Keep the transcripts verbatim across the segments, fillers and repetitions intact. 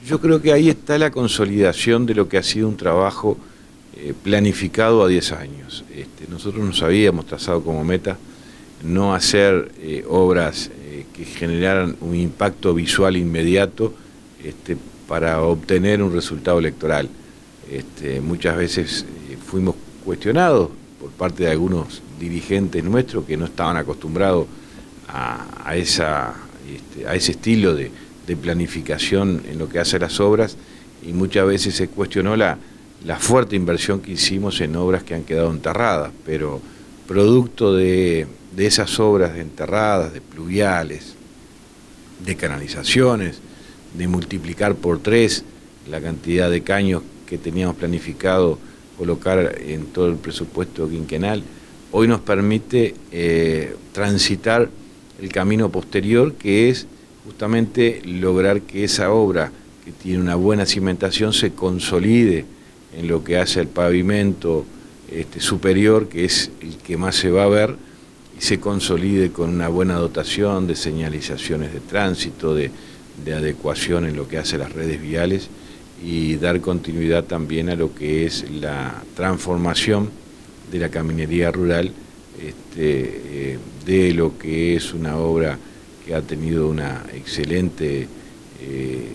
Yo creo que ahí está la consolidación de lo que ha sido un trabajo eh, planificado a diez años. Este, nosotros nos habíamos trazado como meta no hacer eh, obras eh, que generaran un impacto visual inmediato este, para obtener un resultado electoral. Este, muchas veces eh, fuimos cuestionados por parte de algunos dirigentes nuestros que no estaban acostumbrados a, a, esa, este, a ese estilo de, de planificación en lo que hace a las obras, y muchas veces se cuestionó la, la fuerte inversión que hicimos en obras que han quedado enterradas, pero producto de, de esas obras enterradas, de pluviales, de canalizaciones, de multiplicar por tres la cantidad de caños que teníamos planificado colocar en todo el presupuesto quinquenal, hoy nos permite eh, transitar el camino posterior, que es justamente lograr que esa obra, que tiene una buena cimentación, se consolide en lo que hace al pavimento este, superior, que es el que más se va a ver, y se consolide con una buena dotación de señalizaciones de tránsito, de, de adecuación en lo que hace a las redes viales, y dar continuidad también a lo que es la transformación de la caminería rural, este, eh, de lo que es una obra que ha tenido una excelente eh,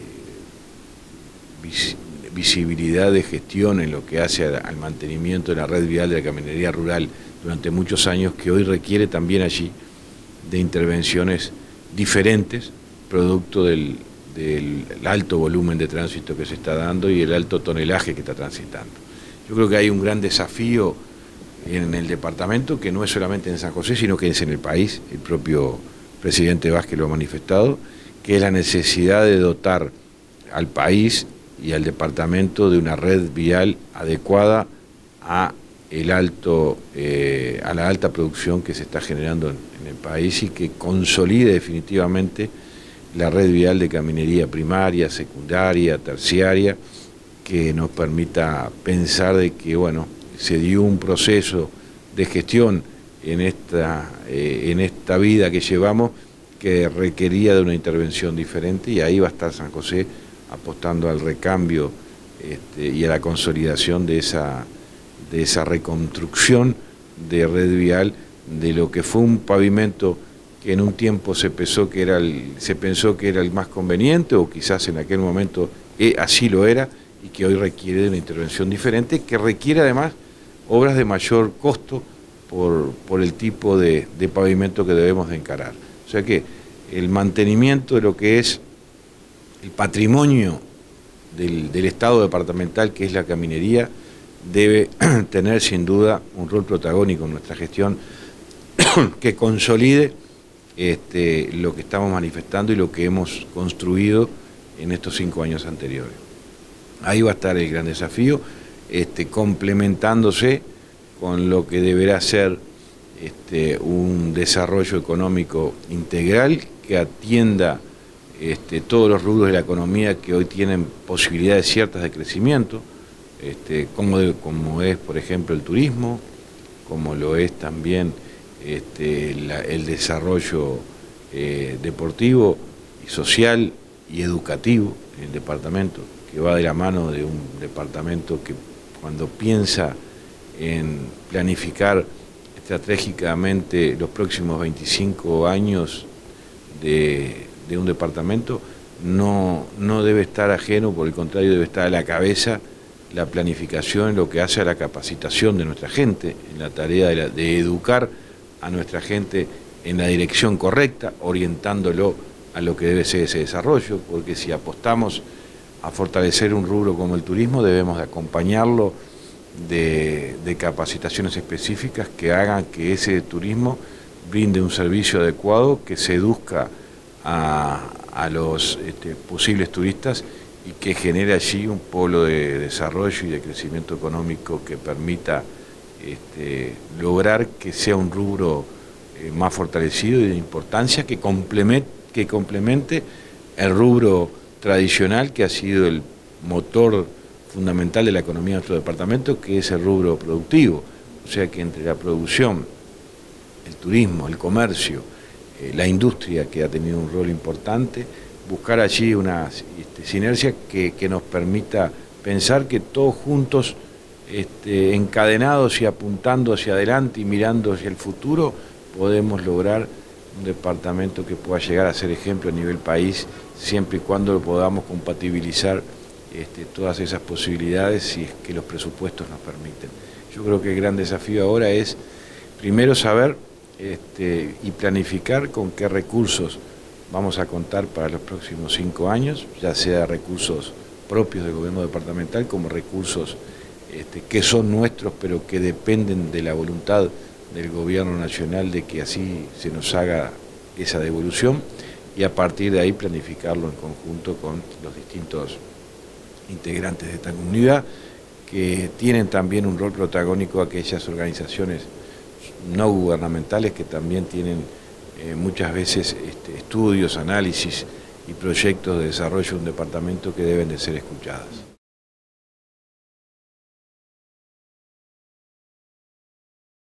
vis visibilidad de gestión en lo que hace al, al mantenimiento de la red vial de la caminería rural durante muchos años, que hoy requiere también allí de intervenciones diferentes, producto del del alto volumen de tránsito que se está dando y el alto tonelaje que está transitando. Yo creo que hay un gran desafío en el departamento, que no es solamente en San José, sino que es en el país. El propio presidente Vázquez lo ha manifestado, que es la necesidad de dotar al país y al departamento de una red vial adecuada a, el alto, eh, a la alta producción que se está generando en, en el país, y que consolide definitivamente la red vial de caminería primaria, secundaria, terciaria, que nos permita pensar de que, bueno, se dio un proceso de gestión en esta, eh, en esta vida que llevamos, que requería de una intervención diferente, y ahí va a estar San José apostando al recambio este, y a la consolidación de esa, de esa reconstrucción de red vial, de lo que fue un pavimento que en un tiempo se pensó que era el, se pensó que era el más conveniente, o quizás en aquel momento eh, así lo era, y que hoy requiere de una intervención diferente, que requiere además obras de mayor costo por, por el tipo de, de pavimento que debemos de encarar. O sea que el mantenimiento de lo que es el patrimonio del, del Estado departamental, que es la caminería, debe tener sin duda un rol protagónico en nuestra gestión, que consolide Este, lo que estamos manifestando y lo que hemos construido en estos cinco años anteriores. Ahí va a estar el gran desafío, este, complementándose con lo que deberá ser este, un desarrollo económico integral que atienda este, todos los rubros de la economía que hoy tienen posibilidades ciertas de crecimiento, este, como, de, como es, por ejemplo, el turismo, como lo es también Este, la, el desarrollo eh, deportivo y social y educativo en el departamento, que va de la mano de un departamento que, cuando piensa en planificar estratégicamente los próximos veinticinco años de, de un departamento, no, no debe estar ajeno, por el contrario, debe estar a la cabeza la planificación en lo que hace a la capacitación de nuestra gente, en la tarea de, la, de educar a nuestra gente en la dirección correcta, orientándolo a lo que debe ser ese desarrollo, porque si apostamos a fortalecer un rubro como el turismo, debemos de acompañarlo de, de capacitaciones específicas que hagan que ese turismo brinde un servicio adecuado, que seduzca a, a los este, posibles turistas, y que genere allí un polo de desarrollo y de crecimiento económico que permita Este, lograr que sea un rubro eh, más fortalecido y de importancia, que complemente, que complemente el rubro tradicional, que ha sido el motor fundamental de la economía de nuestro departamento, que es el rubro productivo. O sea que entre la producción, el turismo, el comercio, eh, la industria, que ha tenido un rol importante, buscar allí una este, sinergia que, que nos permita pensar que todos juntos, este, encadenados y apuntando hacia adelante y mirando hacia el futuro, podemos lograr un departamento que pueda llegar a ser ejemplo a nivel país, siempre y cuando lo podamos compatibilizar este, todas esas posibilidades, si es que los presupuestos nos permiten. Yo creo que el gran desafío ahora es, primero, saber este, y planificar con qué recursos vamos a contar para los próximos cinco años, ya sea recursos propios del gobierno departamental como recursos este, que son nuestros pero que dependen de la voluntad del gobierno nacional de que así se nos haga esa devolución, y a partir de ahí planificarlo en conjunto con los distintos integrantes de esta comunidad, que tienen también un rol protagónico aquellas organizaciones no gubernamentales que también tienen eh, muchas veces este, estudios, análisis y proyectos de desarrollo de un departamento que deben de ser escuchadas.